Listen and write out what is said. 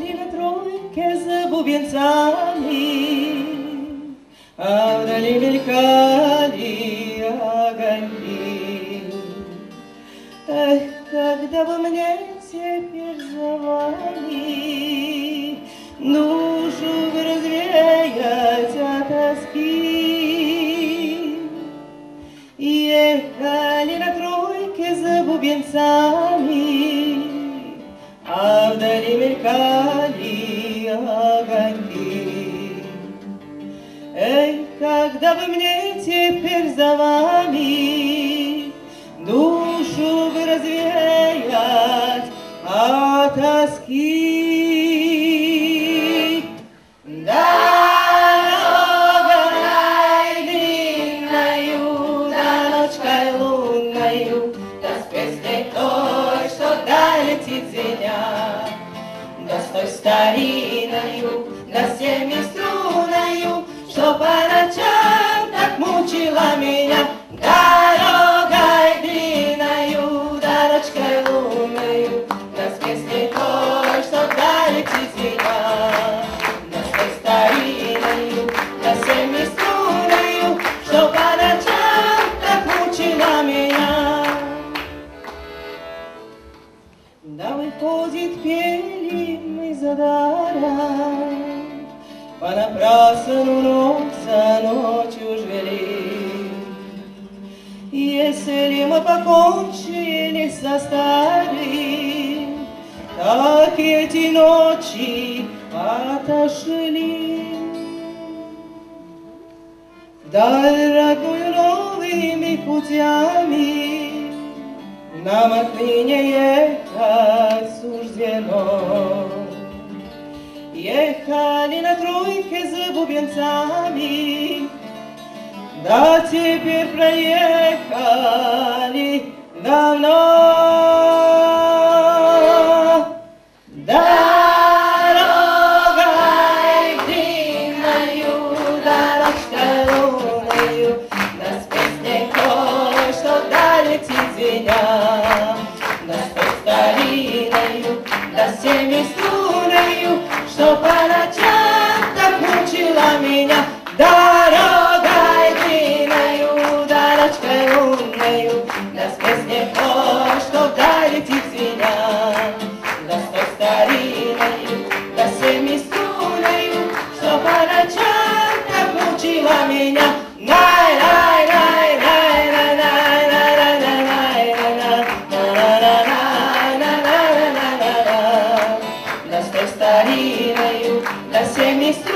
Ехали на тройке за бубенцами, а вдали мелькали огоньки. Эх, когда бы мне теперь за вами душу бы развеять от тоски. Ехали на тройке за бубенцами, а вдали мелькали огоньки. Эй, когда бы мне теперь за вами душу бы развеять от тоски. Дорогой длинною, да ночкой лунною, да с песней той, что даль летит звеня, да с той старинною, да с теми струною, что по ночам так мучила меня. Дорогой длинною, дорожкой лунною, да с песней той, что даль летит звеня, да с той старинною, да с теми струною, что по ночам так мучила меня. Да выходит, пели мы за даром, понапрасну ночь за ночью жгли. Если мы покончили со старым, так эти ночи отошли. Вдаль родную новыми путями нам отныне ехать суждено. Ехали на тройке за бубенцами, да теперь проехали давно. Дорогой длинною, дорожкой лунною, да с песней той, что даль летит звеня, да с той старинною, да с теми струною, что по ночам так мучила меня. Дорогой длинною, дорожкой лунною, да с песней той, что вдаль летит звеня, да с той старинною, да с теми струною, что по ночам так мучила меня. Да с той старинною, да с теми струною,